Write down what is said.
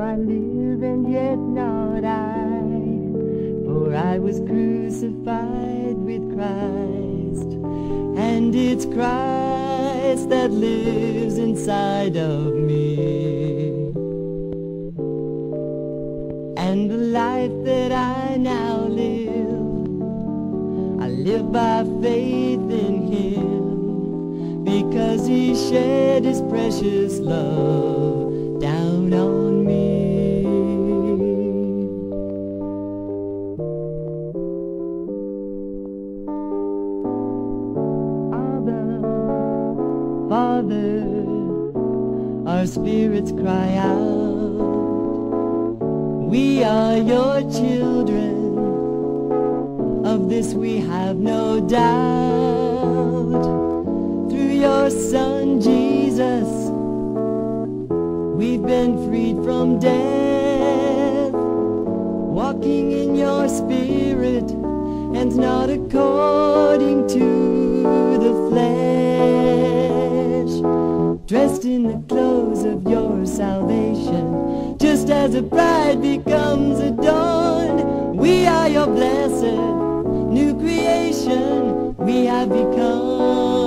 I live and yet not I, for I was crucified with Christ, and it's Christ that lives inside of me. And the life that I now live, I live by faith in Him, because He shed His precious love down on me. Abba, Father, our spirits cry out, we are your children, of this we have no doubt. Through your Son Jesus, we've been freed from death, walking in your Spirit and not according to the flesh, dressed in the clothes of your salvation, just as a bride becomes adorned. We are your blessed new creation, we have become.